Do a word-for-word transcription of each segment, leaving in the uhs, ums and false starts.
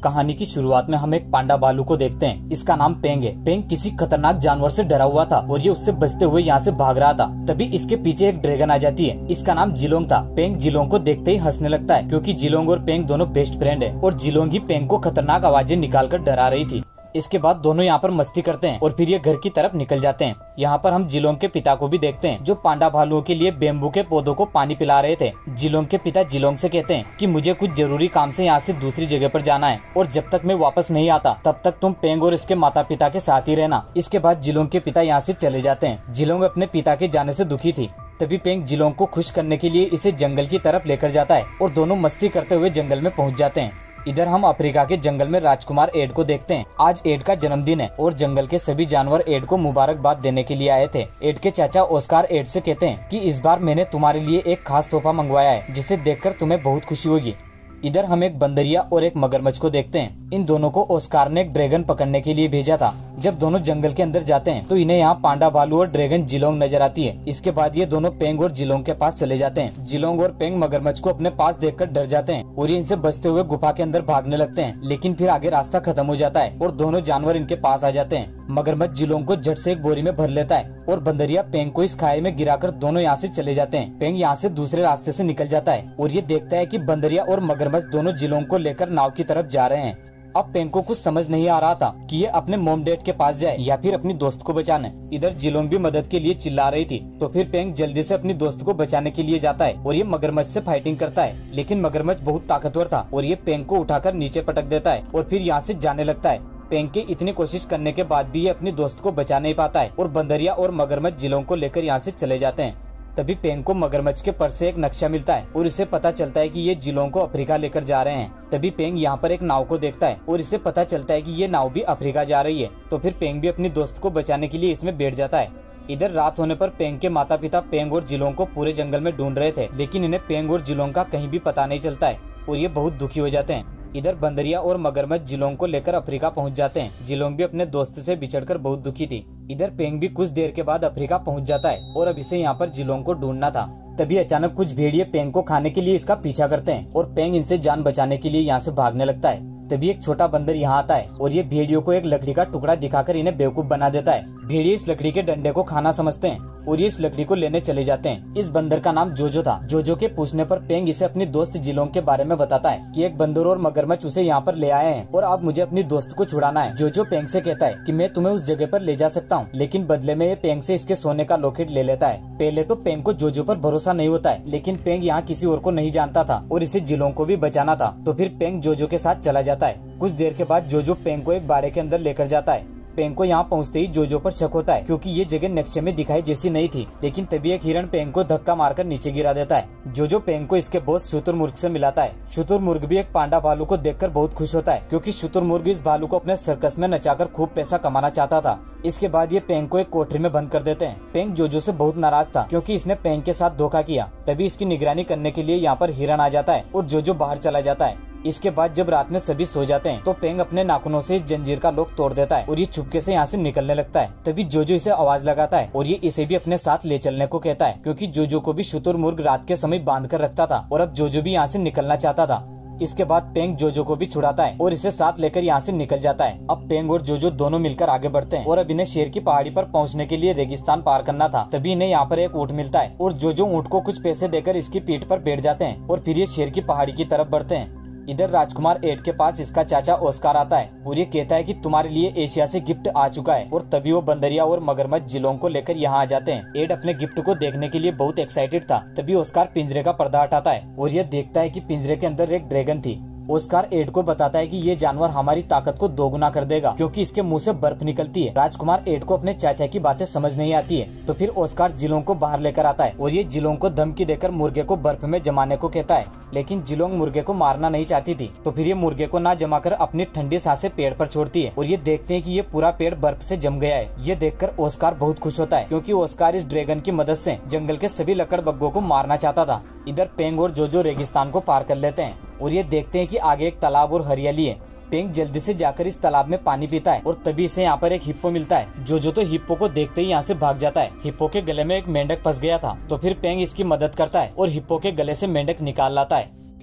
कहानी की शुरुआत में हम एक पांडा भालू को देखते हैं। इसका नाम पेंग है। पेंग किसी खतरनाक जानवर से डरा हुआ था और ये उससे बचते हुए यहाँ से भाग रहा था। तभी इसके पीछे एक ड्रैगन आ जाती है। इसका नाम जिलोंग था। पेंग जिलोंग को देखते ही हंसने लगता है क्योंकि जिलोंग और पेंग दोनों बेस्ट फ्रेंड है और जिलोंग ही पेंग को खतरनाक आवाजें निकाल कर डरा रही थी। इसके बाद दोनों यहाँ पर मस्ती करते हैं और फिर ये घर की तरफ निकल जाते हैं। यहाँ पर हम जिलोंग के पिता को भी देखते हैं जो पांडा भालुओं के लिए बेम्बू के पौधों को पानी पिला रहे थे। जिलोंग के पिता जिलोंग से कहते हैं कि मुझे कुछ जरूरी काम से यहाँ से दूसरी जगह पर जाना है और जब तक मैं वापस नहीं आता तब तक तुम पेंग और इसके माता पिता के साथ ही रहना। इसके बाद जिलोंग के पिता यहाँ से चले जाते हैं। जिलोंग अपने पिता के जाने से दुखी थी। तभी पेंग जिलोंग को खुश करने के लिए इसे जंगल की तरफ लेकर जाता है और दोनों मस्ती करते हुए जंगल में पहुँच जाते हैं। इधर हम अफ्रीका के जंगल में राजकुमार एड को देखते हैं। आज एड का जन्मदिन है और जंगल के सभी जानवर एड को मुबारकबाद देने के लिए आए थे। एड के चाचा ऑस्कार एड से कहते हैं कि इस बार मैंने तुम्हारे लिए एक खास तोहफा मंगवाया है जिसे देखकर तुम्हें बहुत खुशी होगी। इधर हम एक बंदरिया और एक मगरमच्छ को देखते हैं। इन दोनों को ऑस्कार ने एक ड्रैगन पकड़ने के लिए भेजा था। जब दोनों जंगल के अंदर जाते हैं तो इन्हें यहाँ पांडा भालू और ड्रैगन जिलोंग नजर आती है। इसके बाद ये दोनों पेंग और जिलोंग के पास चले जाते हैं। जिलोंग और पेंग मगरमच्छ को अपने पास देखकर डर जाते हैं और ये इनसे बचते हुए गुफा के अंदर भागने लगते हैं, लेकिन फिर आगे रास्ता खत्म हो जाता है और दोनों जानवर इनके पास आ जाते हैं। मगरमच्छ जिलोंग को झट से एक बोरी में भर लेता है और बंदरिया पेंग को इस खाई में गिराकर दोनों यहाँ से चले जाते हैं। पेंग यहाँ से दूसरे रास्ते से निकल जाता है और ये देखता है कि बंदरिया और मगरमच्छ दोनों जिलोंग को लेकर नाव की तरफ जा रहे हैं। अब पेंग को कुछ समझ नहीं आ रहा था कि ये अपने मॉम डैड के पास जाए या फिर अपनी दोस्त को बचाने। इधर जिलोंग भी मदद के लिए चिल्ला रही थी तो फिर पेंग जल्दी से अपनी दोस्त को बचाने के लिए जाता है और ये मगरमच्छ से फाइटिंग करता है, लेकिन मगरमच्छ बहुत ताकतवर था और ये पेंग को उठाकर नीचे पटक देता है और फिर यहाँ से जाने लगता है। पेंग के इतनी कोशिश करने के बाद भी ये अपनी दोस्त को बचा नहीं पाता है और बंदरिया और मगरमच्छ जिलोंग को लेकर यहाँ से चले जाते हैं। तभी पेंग को मगरमच्छ के पर्स से एक नक्शा मिलता है और इसे पता चलता है कि ये जिलोंग को अफ्रीका लेकर जा रहे हैं। तभी पेंग यहाँ पर एक नाव को देखता है और इसे पता चलता है कि ये नाव भी अफ्रीका जा रही है। तो फिर पेंग भी अपनी दोस्त को बचाने के लिए इसमें बैठ जाता है। इधर रात होने पर पेंग के माता पिता पेंग और जिलोंग को पूरे जंगल में ढूंढ रहे थे, लेकिन इन्हें पेंग और जिलोंग का कहीं भी पता नहीं चलता है और ये बहुत दुखी हो जाते हैं। इधर बंदरिया और मगरमच्छ जिलोंग को लेकर अफ्रीका पहुंच जाते हैं। जिलोंग भी अपने दोस्त से बिछड़कर बहुत दुखी थी। इधर पेंग भी कुछ देर के बाद अफ्रीका पहुंच जाता है और अब इसे यहाँ पर जिलोंग को ढूंढना था। तभी अचानक कुछ भेड़िए पेंग को खाने के लिए इसका पीछा करते हैं और पेंग इनसे जान बचाने के लिए यहाँ से भागने लगता है। तभी एक छोटा बंदर यहाँ आता है और ये भेड़ियों को एक लकड़ी का टुकड़ा दिखाकर इन्हें बेवकूफ बना देता है। भेड़िए इस लकड़ी के डंडे को खाना समझते हैं और ये इस लकड़ी को लेने चले जाते हैं। इस बंदर का नाम जोजो था। जोजो के पूछने पर पेंग इसे अपनी दोस्त जिलोंग के बारे में बताता है कि एक बंदर और मगरमच्छ उसे यहाँ पर ले आए हैं और अब मुझे अपनी दोस्त को छुड़ाना है। जोजो पेंग से कहता है कि मैं तुम्हें उस जगह पर ले जा सकता हूँ, लेकिन बदले में ये पेंग से इसके सोने का लॉकेट ले लेता है। पहले तो पेंग को जोजो पर भरोसा नहीं होता है, लेकिन पेंग यहाँ किसी और को नहीं जानता था और इसे जिलोंग को भी बचाना था। तो फिर पेंग जोजो के साथ चला जाता है। कुछ देर के बाद जोजो पेंग को एक बाड़े के अंदर लेकर जाता है। पेंग को यहाँ पहुँचते ही जोजो पर शक होता है क्योंकि ये जगह नक्शे में दिखाई जैसी नहीं थी, लेकिन तभी एक हिरण पेंग को धक्का मारकर नीचे गिरा देता है। जोजो पेंग को इसके बॉस शुतुरमुर्ग से मिलाता है। शुतुरमुर्ग भी एक पांडा भालू को देखकर बहुत खुश होता है क्योंकि शुतुरमुर्ग इस भालू को अपने सर्कस में नचाकर खूब पैसा कमाना चाहता था। इसके बाद ये पेंग को एक कोठरी में बंद कर देते हैं। पेंग जोजो से बहुत नाराज था क्योंकि इसने पेंग के साथ धोखा किया। तभी इसकी निगरानी करने के लिए यहाँ पर हिरण आ जाता है और जोजो बाहर चला जाता है। इसके बाद जब रात में सभी सो जाते हैं तो पेंग अपने नाखूनों से इस जंजीर का लॉक तोड़ देता है और ये चुपके से यहाँ से निकलने लगता है। तभी जोजो इसे आवाज लगाता है और ये इसे भी अपने साथ ले चलने को कहता है क्योंकि जोजो को भी शुतुरमुर्ग रात के समय बांध कर रखता था और अब जोजो भी यहाँ से निकलना चाहता था। इसके बाद पेंग जोजो को भी छुड़ाता है और इसे साथ लेकर यहाँ से निकल जाता है। अब पेंग और जोजो दोनों मिलकर आगे बढ़ते हैं और अब इन्हें शेर की पहाड़ी पर पहुँचने के लिए रेगिस्तान पार करना था। तभी इन्हें यहाँ पर एक ऊँट मिलता है और जोजो ऊँट को कुछ पैसे देकर इसकी पीठ पर बैठ जाते हैं और फिर ये शेर की पहाड़ी की तरफ बढ़ते हैं। इधर राजकुमार एड के पास इसका चाचा ऑस्कार आता है और ये कहता है कि तुम्हारे लिए एशिया से गिफ्ट आ चुका है और तभी वो बंदरिया और मगरमच्छ जिलोंग को लेकर यहाँ आ जाते हैं। एड अपने गिफ्ट को देखने के लिए बहुत एक्साइटेड था। तभी ऑस्कार पिंजरे का पर्दा हटाता है और ये देखता है कि पिंजरे के अंदर एक ड्रैगन थी। ऑस्कार एड को बताता है कि ये जानवर हमारी ताकत को दोगुना कर देगा क्योंकि इसके मुंह से बर्फ निकलती है। राजकुमार एड को अपने चाचा की बातें समझ नहीं आती है तो फिर ऑस्कार जिलोंग को बाहर लेकर आता है और ये जिलोंग को धमकी देकर मुर्गे को बर्फ में जमाने को कहता है, लेकिन जिलोंग मुर्गे को मारना नहीं चाहती थी। तो फिर ये मुर्गे को ना जमाकर अपनी ठंडी सांसें पेड़ पर छोड़ती है और ये देखते हैं कि ये पूरा पेड़ बर्फ से जम गया है। ये देखकर ऑस्कार बहुत खुश होता है क्योंकि ऑस्कार इस ड्रैगन की मदद से जंगल के सभी लकड़बग्गों को मारना चाहता था। इधर पेंग और जोजो रेगिस्तान को पार कर लेते हैं और ये देखते हैं कि आगे एक तालाब और हरियाली है। पेंग जल्दी से जाकर इस तालाब में पानी पीता है और तभी इसे यहाँ पर एक हिप्पो मिलता है। जोजो तो हिप्पो को देखते ही यहाँ से भाग जाता है। हिप्पो के गले में एक मेंढक फंस गया था तो फिर पेंग इसकी मदद करता है और हिप्पो के गले से मेंढक निकाल लाता है।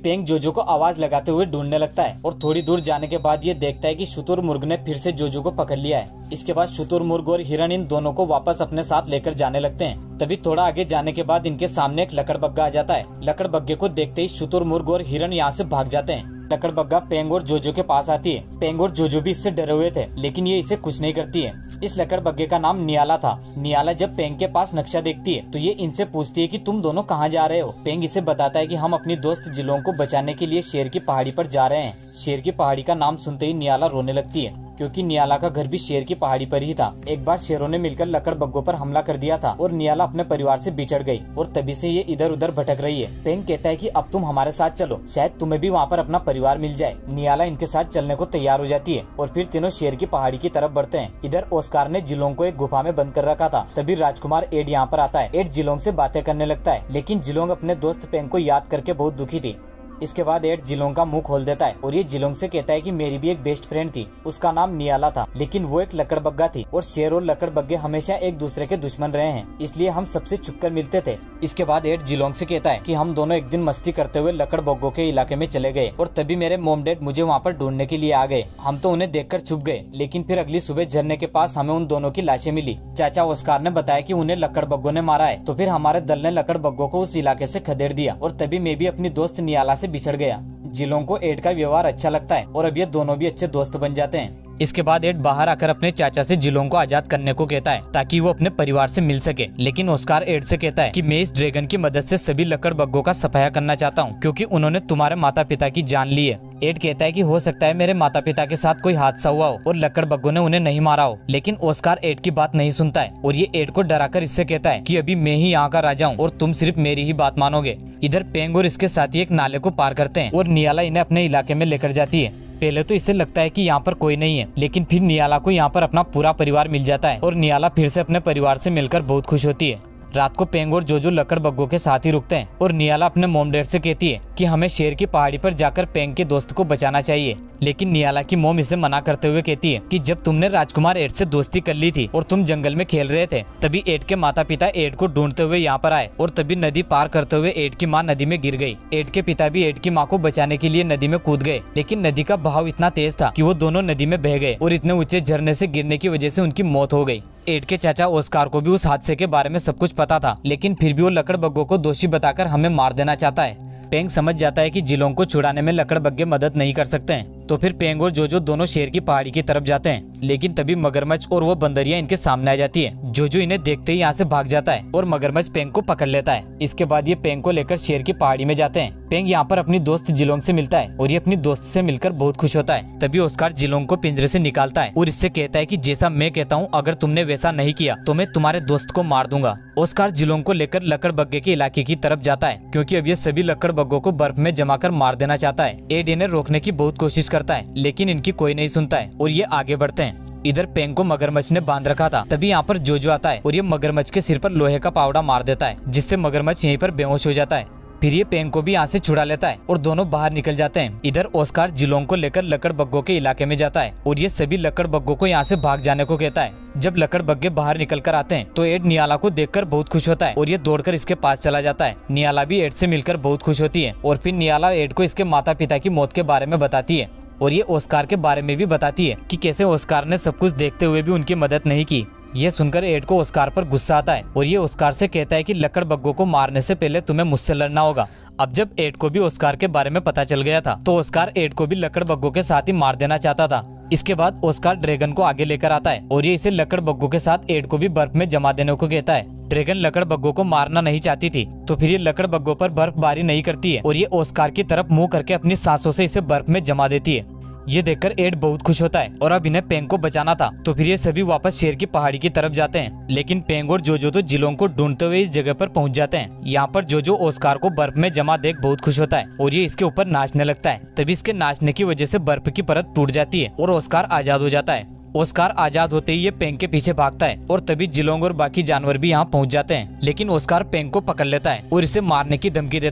पेंग जोजो को आवाज लगाते हुए ढूंढने लगता है और थोड़ी दूर जाने के बाद ये देखता है कि शुतुरमुर्ग ने फिर से जोजो को पकड़ लिया है। इसके बाद शुतुरमुर्ग और हिरण इन दोनों को वापस अपने साथ लेकर जाने लगते हैं। तभी थोड़ा आगे जाने के बाद इनके सामने एक लकड़बग्गा आ जाता है। लकड़बग्गे को देखते ही शुतुरमुर्ग और हिरण यहाँ से भाग जाते हैं। लकड़बग्गा पेंग और जोजो के पास आती है। पेंग और जोजो भी इससे डरे हुए थे, लेकिन ये इसे कुछ नहीं करती है। इस लकड़बग्गे का नाम नियाला था। नियाला जब पेंग के पास नक्शा देखती है तो ये इनसे पूछती है कि तुम दोनों कहाँ जा रहे हो। पेंग इसे बताता है कि हम अपनी दोस्त जिलोंग को बचाने के लिए शेर की पहाड़ी पर जा रहे हैं। शेर की पहाड़ी का नाम सुनते ही नियाला रोने लगती है, क्योंकि नियाला का घर भी शेर की पहाड़ी पर ही था। एक बार शेरों ने मिलकर लकड़बग्गों पर हमला कर दिया था और नियाला अपने परिवार से बिछड़ गई और तभी से ये इधर उधर भटक रही है। पेंग कहता है कि अब तुम हमारे साथ चलो, शायद तुम्हें भी वहाँ पर अपना परिवार मिल जाए। नियाला इनके साथ चलने को तैयार हो जाती है और फिर तीनों शेर की पहाड़ी की तरफ बढ़ते हैं। इधर ओस्कार ने जिलोंग को एक गुफा में बंद कर रखा था। तभी राजकुमार एड यहाँ पर आता है। एड जिलोंग से बातें करने लगता है, लेकिन जिलोंग अपने दोस्त पेंग को याद करके बहुत दुखी थी। इसके बाद एड जिलोंग का मुंह खोल देता है और ये जिलोंग से कहता है कि मेरी भी एक बेस्ट फ्रेंड थी, उसका नाम नियाला था, लेकिन वो एक लकड़बग्गा थी और शेर और लकड़बग्गे हमेशा एक दूसरे के दुश्मन रहे हैं, इसलिए हम सबसे छुपकर मिलते थे। इसके बाद एड जिलोंग से कहता है कि हम दोनों एक दिन मस्ती करते हुए लकड़बग्गों के इलाके में चले गए और तभी मेरे मोम डैड मुझे वहाँ पर ढूंढने के लिए आ गए। हम तो उन्हें देखकर छुप गए, लेकिन फिर अगली सुबह झरने के पास हमें उन दोनों की लाशें मिली। चाचा ओस्कार ने बताया कि उन्हें लकड़बग्गों ने मारा है, तो फिर हमारे दल ने लकड़बग्गों को उस इलाके से खदेड़ दिया और तभी मैं भी अपनी दोस्त नियाला से बिछड़ गया। जिलोंग को एड का व्यवहार अच्छा लगता है और अब ये दोनों भी अच्छे दोस्त बन जाते हैं। इसके बाद एड बाहर आकर अपने चाचा से जिलोंग को आजाद करने को कहता है ताकि वो अपने परिवार से मिल सके, लेकिन ओस्कार एड से कहता है कि मैं इस ड्रैगन की मदद से सभी लकड़बग्गों का सफाया करना चाहता हूँ, क्योंकि उन्होंने तुम्हारे माता पिता की जान ली है। एड कहता है कि हो सकता है मेरे माता पिता के साथ कोई हादसा हुआ हो और लकड़बग्गों ने उन्हें नहीं मारा हो, लेकिन ओस्कार एड की बात नहीं सुनता है और ये एड को डराकर इससे कहता है कि अभी मैं ही यहाँ का राजा हूँ और तुम सिर्फ मेरी ही बात मानोगे। इधर पेंग और इसके साथी एक नाले को पार करते हैं और नियाला इन्हें अपने इलाके में लेकर जाती है। पहले तो इसे लगता है कि यहाँ पर कोई नहीं है, लेकिन फिर नियाला को यहाँ पर अपना पूरा परिवार मिल जाता है और नियाला फिर से अपने परिवार से मिलकर बहुत खुश होती है। रात को पेंग और जोजो लकड़बग्गों के साथ ही रुकते हैं और नियाला अपने मोम डैड से कहती है कि हमें शेर की पहाड़ी पर जाकर पेंग के दोस्त को बचाना चाहिए, लेकिन नियाला की मोम इसे मना करते हुए कहती है कि जब तुमने राजकुमार एड से दोस्ती कर ली थी और तुम जंगल में खेल रहे थे, तभी एड के माता पिता एड को ढूंढते हुए यहाँ पर आए और तभी नदी पार करते हुए एड की माँ नदी में गिर गई। एड के पिता भी एड की माँ को बचाने के लिए नदी में कूद गए, लेकिन नदी का बहाव इतना तेज था कि वो दोनों नदी में बह गए और इतने ऊंचे झरने से गिरने की वजह से उनकी मौत हो गई। एड के चाचा ओस्कार को भी उस हादसे के बारे में सब कुछ पता था, लेकिन फिर भी वो लकड़बग्गों को दोषी बताकर हमें मार देना चाहता है। पेंग समझ जाता है कि जिलोंग को छुड़ाने में लकड़बग्गे मदद नहीं कर सकते हैं, तो फिर पेंग और जोजो दोनों शेर की पहाड़ी की तरफ जाते हैं, लेकिन तभी मगरमच्छ और वो बंदरिया इनके सामने आ जाती है। जोजो इन्हें देखते ही यहाँ से भाग जाता है और मगरमच्छ पेंग को पकड़ लेता है। इसके बाद ये पेंग को लेकर शेर की पहाड़ी में जाते हैं। पेंग यहाँ पर अपनी दोस्त जिलोंग से मिलता है और ये अपनी दोस्त से मिलकर बहुत खुश होता है। तभी ओस्कार जिलोंग को पिंजरे से निकालता है और इससे कहता है कि जैसा मैं कहता हूँ, अगर तुमने वैसा नहीं किया तो मैं तुम्हारे दोस्त को मार दूंगा। ओस्कार जिलोंग को लेकर लकड़बग्गे के इलाके की तरफ जाता है, क्योंकि अब ये सभी लकड़बग्गों को बर्फ में जमा कर मार देना चाहता है। एड इन्हें रोकने की बहुत कोशिश करता है, लेकिन इनकी कोई नहीं सुनता है और ये आगे बढ़ते हैं। इधर पेंग को मगरमच्छ ने बांध रखा था। तभी यहाँ पर जोजो आता है और ये मगरमच्छ के सिर पर लोहे का पावड़ा मार देता है, जिससे मगरमच्छ यहीं पर बेहोश हो जाता है। फिर ये पेंग को भी यहाँ से छुड़ा लेता है और दोनों बाहर निकल जाते हैं। इधर ओस्कार जिलोंग को लेकर लकड़बग्गों के इलाके में जाता है और ये सभी लकड़बग्गों को यहाँ से भाग जाने को कहता है। जब लकड़बग्गे बाहर निकल कर आते हैं तो एड नियाला को देखकर बहुत खुश होता है और ये दौड़कर इसके पास चला जाता है। नियाला भी एड से मिलकर बहुत खुश होती है और फिर नियाला एड को इसके माता पिता की मौत के बारे में बताती है और ये ओस्कार के बारे में भी बताती है कि कैसे ओस्कार ने सब कुछ देखते हुए भी उनकी मदद नहीं की। ये सुनकर एड को ओस्कार पर गुस्सा आता है और ये ओस्कार से कहता है कि लकड़बग्गों को मारने से पहले तुम्हें मुझसे लड़ना होगा। अब जब एड को भी ओस्कार के बारे में पता चल गया था तो ओस्कार एड को भी लकड़बग्गों के साथ ही मार देना चाहता था। इसके बाद ओस्कार ड्रैगन को आगे लेकर आता है और ये इसे लकड़बग्गों के साथ एड को भी बर्फ में जमा देने को कहता है। ड्रैगन लकड़बग्गों को मारना नहीं चाहती थी, तो फिर ये लकड़बग्गों पर बर्फबारी नहीं करती है और ये ओस्कार की तरफ मुंह करके अपनी सांसों से इसे बर्फ में जमा देती है। ये देखकर एड बहुत खुश होता है और अब इन्हें पेंग को बचाना था, तो फिर ये सभी वापस शेर की पहाड़ी की तरफ जाते हैं। लेकिन पेंग और जोजो तो जिलोंग को ढूंढते हुए इस जगह पर पहुंच जाते हैं। यहाँ पर जोजो ओस्कार को बर्फ में जमा देख बहुत खुश होता है और ये इसके ऊपर नाचने लगता है। तभी इसके नाचने की वजह से बर्फ की परत टूट जाती है और ओस्कार आजाद हो जाता है। ओस्कार आजाद होते ही ये पेंग के पीछे भागता है और तभी जिलोंग और बाकी जानवर भी यहाँ पहुँच जाते हैं, लेकिन ओस्कार पेंग को पकड़ लेता है और इसे मारने की धमकी देता है।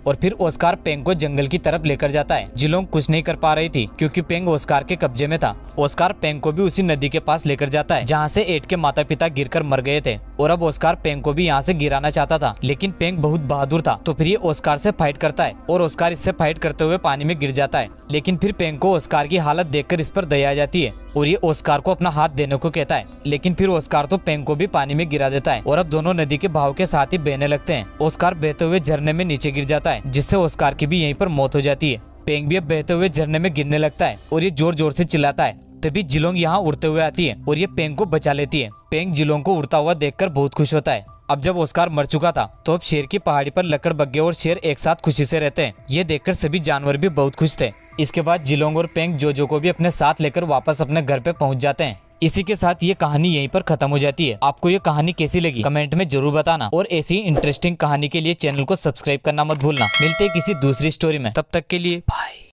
और फिर ओस्कार पेंग को जंगल की तरफ लेकर जाता है। जिलोंग कुछ नहीं कर पा रही थी क्योंकि पेंग ओस्कार के कब्जे में था। ओस्कार पेंग को भी उसी नदी के पास लेकर जाता है जहाँ से एट के माता पिता गिरकर मर गए थे और अब ओस्कार पेंग को भी यहाँ से गिराना चाहता था, लेकिन पेंग बहुत बहादुर था तो फिर ये ओस्कार से फाइट करता है और ओस्कार इससे फाइट करते हुए पानी में गिर जाता है। लेकिन फिर पेंग को ओस्कार की हालत देखकर इस पर दया आ जाती है और ये ओस्कार को अपना हाथ देने को कहता है, लेकिन फिर ओस्कार तो पेंग को भी पानी में गिरा देता है और अब दोनों नदी के बहाव के साथ ही बहने लगते हैं। ओस्कार बहते हुए झरने में नीचे गिर जाता है जिससे ओस्कार की भी यहीं पर मौत हो जाती है। पेंग भी अब बहते हुए झरने में गिरने लगता है और ये जोर जोर से चिल्लाता है। तभी जिलोंग यहाँ उड़ते हुए आती है और ये पेंग को बचा लेती है। पेंग जिलोंग को उड़ता हुआ देखकर बहुत खुश होता है। अब जब ओस्कार मर चुका था तो अब शेर की पहाड़ी पर लकड़बग्घे और शेर एक साथ खुशी से रहते हैं। ये देखकर सभी जानवर भी बहुत खुश थे। इसके बाद जिलोंग और पेंग जोजो को भी अपने साथ लेकर वापस अपने घर पे पहुंच जाते हैं। इसी के साथ ये कहानी यहीं पर खत्म हो जाती है। आपको ये कहानी कैसी लगी कमेंट में जरूर बताना और ऐसी इंटरेस्टिंग कहानी के लिए चैनल को सब्सक्राइब करना मत भूलना। मिलते हैं किसी दूसरी स्टोरी में, तब तक के लिए बाय।